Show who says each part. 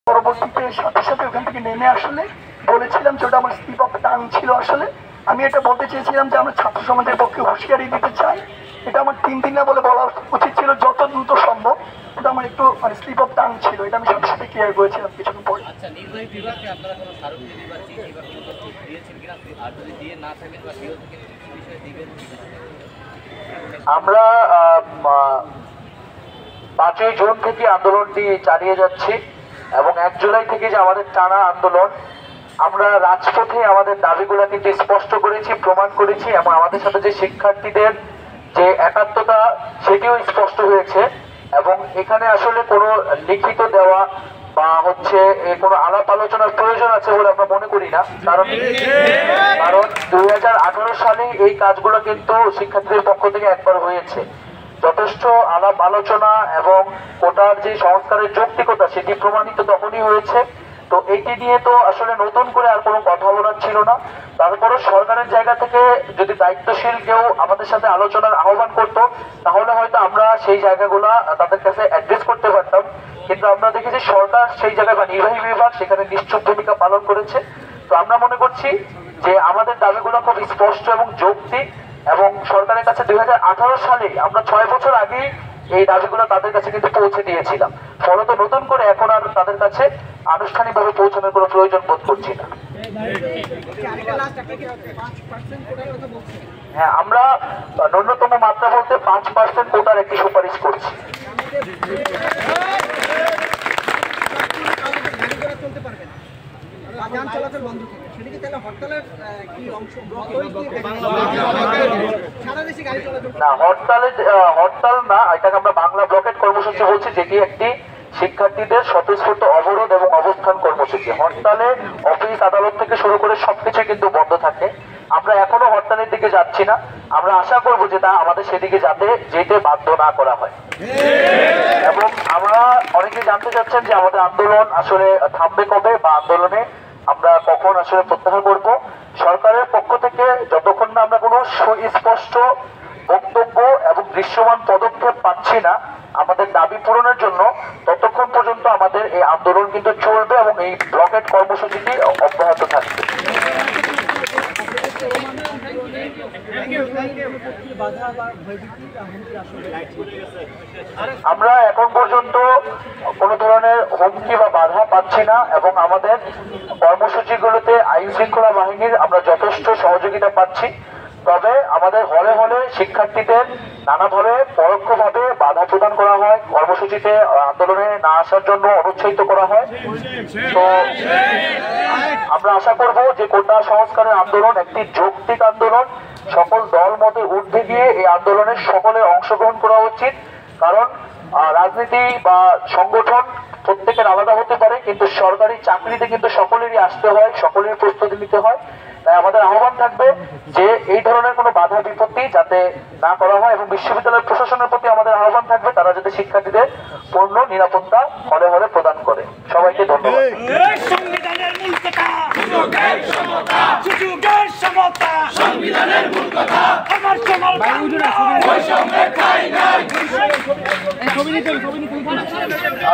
Speaker 1: পরবর্তীতে সাথে সাথে ওখান থেকে নেমে আসলে বলেছিলাম যে ওটা আমার স্লিপ অফ টাং ছিল। আসলে আমি এটা বলতে চেয়েছিলাম যে আমরা ছাত্র সমাজের পক্ষে হুঁশিয়ারি দিতে চাই। এটা আমার 3 দিন না বলে বলা উচিত ছিল যত দ্রুত সম্ভব। এটা আমার একটু স্লিপ অফ টাং ছিল, এটা আমি সাথে সাথে ক্লিয়ার করেছিলাম কিছুক্ষণ পরে।
Speaker 2: আচ্ছা, নির্বাহী বিভাগকে আপনারা কোনো স্মারকলিপি বা চিঠি বা কোনো তথ্য দিয়েছেন কিনা, আর যদি দিয়ে না থাকেন বা দিয়েও থাকেন কি বিষয়ে দিবেন?
Speaker 3: আমরা 5ই জুন থেকে আন্দোলনটি চালিয়ে যাচ্ছি এবং 1 জুলাই থেকে যে আমাদের টানা আন্দোলন, আমরা রাজপথে আমাদের দাবিগুলো কিন্তু স্পষ্ট করেছি, প্রমাণ করেছি এবং আমাদের সাথে যে শিক্ষার্থীদের যে একাত্মতা সেটিও স্পষ্ট হয়েছে। এবং এখানে আসলে কোনো লিখিত দেওয়া বা হচ্ছে কোনো আলাপ আলোচনার প্রয়োজন আছে বলে আমরা মনে করি না। কারণ 2018 সালে এই কাজগুলো কিন্তু শিক্ষার্থীদের পক্ষ থেকে একবার হয়েছে। যথেষ্ট আলাপ আলোচনা এবং কোটার যে সংস্কারের যৌক্তিকতা সেটি প্রমাণিত তখনই হয়েছে। তো এইটি নিয়ে তো আসলে নতুন করে আর কোনো কথা বলার ছিল না। তারপরও সরকারের জায়গা থেকে যদি দায়িত্বশীল কেউ আমাদের সাথে আলোচনার আহ্বান করতো তাহলে হয়তো আমরা সেই জায়গাগুলো তাদের কাছে অ্যাড্রেস করতে পারতাম। কিন্তু আমরা দেখেছি সরকার সেই জায়গায় বা নির্বাহী বিভাগ সেখানে নিশ্চুপ ভূমিকা পালন করেছে। তো আমরা মনে করছি যে আমাদের দাবিগুলো খুব স্পষ্ট এবং যৌক্তিক এবং সরকারের কাছে 2018 সালে আমরা 6 বছর আগে এই দাবিগুলো তাদের কাছে কিন্তু পৌঁছে দিয়েছিলাম। ফলত নতুন করে এখন আর তাদের কাছে আনুষ্ঠানিকভাবে পৌঁছানোর কোনো প্রয়োজন বোধ করছি না। হ্যাঁ, আমরা ন্যূনতম মাত্রা বলতে 5% কোটার একটি সুপারিশ করছি। না, হরতাল না, এটাকে আমরা বাংলা ব্লকেট কর্মসূচি বলছি, যেটি একটি শিক্ষার্থীদের স্বতঃস্ফূর্ত অবরোধ এবং অবস্থান কর্মসূচি। হরতালে অফিস আদালত থেকে শুরু করে সবকিছু কিন্তু বন্ধ থাকে। আমরা এখনো হরতালের দিকে যাচ্ছি না। আমরা আশা করব যে তা আমাদের সেদিকে যেতে বাধ্য না করা হয়। এবং আমরা অনেকে জানতে চাচ্ছেন যে আমাদের আন্দোলন আসলে থামবে কবে বা আন্দোলনে আমরা কখন আসলে প্রত্যাহার করব। সরকারের পক্ষ থেকে যতক্ষণ না আমরা কোনো সুস্পষ্ট বক্তব্য এবং দৃশ্যমান পদক্ষেপ পাচ্ছি না আমাদের দাবি পূরণের জন্য, ততক্ষণ পর্যন্ত আমাদের এই আন্দোলন কিন্তু চলবে এবং এই ব্লকেট কর্মসূচিটি অব্যাহত থাকবে। আমরা এখন পর্যন্ত কোনো ধরনের হুমকি বা বাধা পাচ্ছি না এবং আমাদের কর্মসূচিগুলোতে আইন শৃঙ্খলা বাহিনীর আমরা যথেষ্ট সহযোগিতা পাচ্ছি। তবে আমাদের হলে হলে শিক্ষার্থীদের নানাভাবে পরোক্ষভাবে বাধা প্রদান করা হয়, কর্মসূচিতে আন্দোলনে না আসার জন্য অনুৎসাহিত করা হয়। তো আমরা আশা করব যে কোটা সংস্কারের আন্দোলন একটি যৌক্তিক আন্দোলন। সকল দল মতের ঊর্ধ্বে গিয়ে এই আন্দোলনের সকলের অংশগ্রহণ করা উচিত। কারণ রাজনীতি বা সংগঠন প্রত্যেকের আলাদা হতে পারে, কিন্তু সরকারি চাকরিতে কিন্তু সকলেরই আসতে হয়, সকলেরই প্রস্তুতি নিতে হয়। তাই আমাদের আহ্বান থাকবে যে এই ধরনের কোনো বাধা বিপত্তি যাতে না করা হয় এবং বিশ্ববিদ্যালয়ের প্রশাসনের প্রতি আমাদের আহ্বান থাকবে তারা যাতে শিক্ষার্থীদের পূর্ণ নিরাপত্তা হলে হলে প্রদান করে। সবাইকে ধন্যবাদ।